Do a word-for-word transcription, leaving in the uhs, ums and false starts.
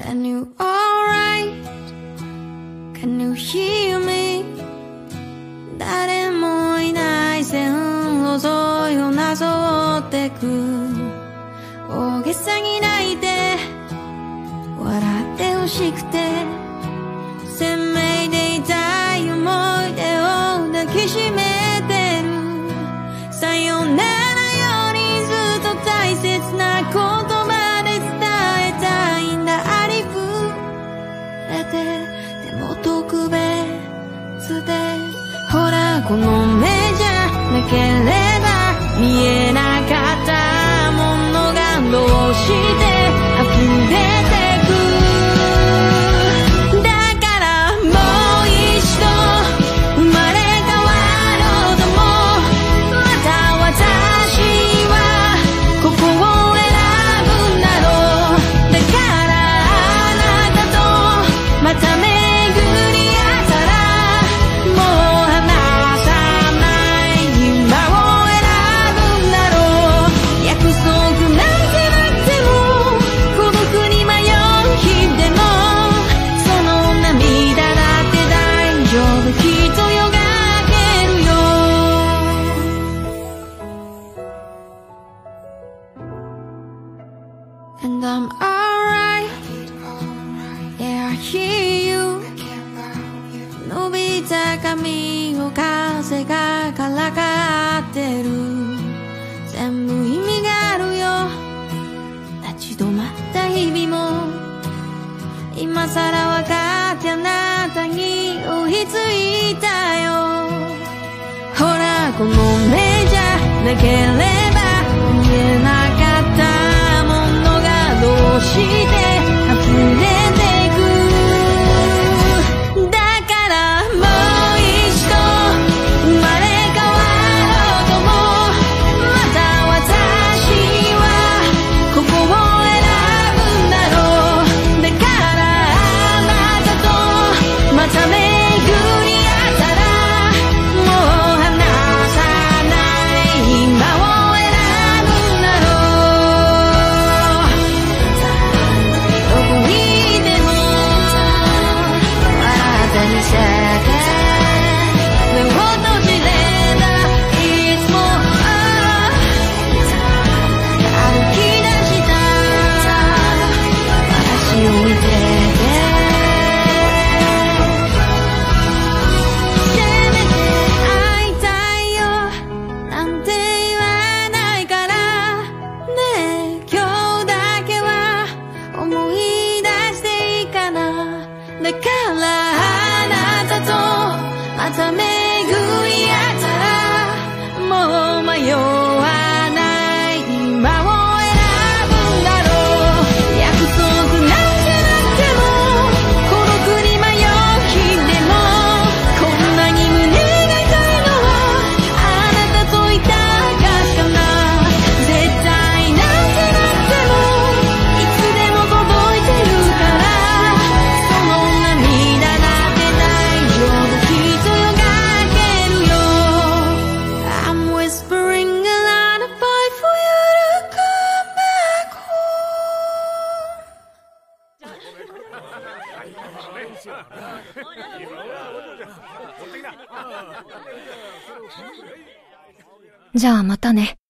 Can you alright? Can you hear me? 誰もいない線路沿いをなぞってく大げさに泣いて笑ってほしくて鮮明で痛い思い出を抱きしめてるさよならよりずっと大切な言葉で伝えたいんだありふれてでも特別でほらこの目じゃなければ見えなかったものがどうして溢れてくだからもう一度生まれ変わろうともまた私はここを選ぶんだろうだからあなたとまた巡り合ったらもう離さない今を選ぶんだろう約束なんてなくても孤独に迷う日でもその涙だって大丈夫きっとよがけるよ And I'm alright Yeah I hear you 伸びた髪を風がからかってる全部意味があるよ立ち止まった日々も今さら分かってあなたに追いついたよほらこの目じゃなければ見えなかったものがどうして溢れてくだからもう一度生まれ変わろうともまた私はここを選ぶんだろうだからあなたとまた巡り合ったらもう離さない今を選ぶんだろうどこにいてもあなたにせて目を閉じればいつも歩き出した私を見ててせめて会いたいよなんて言わないからねえ今日だけは思い出していいかなだからあなたとまた巡り合ったらもう迷わない今を選ぶんだろう約束なんてなくても孤独に迷う日でもこんなに胸が痛いのはあなたといた証かな絶対なんてなくてもいつでも届いてるからその涙だって大丈夫きっとよがけるよ I'm whispering a lullaby for you to come back home じゃあまたね。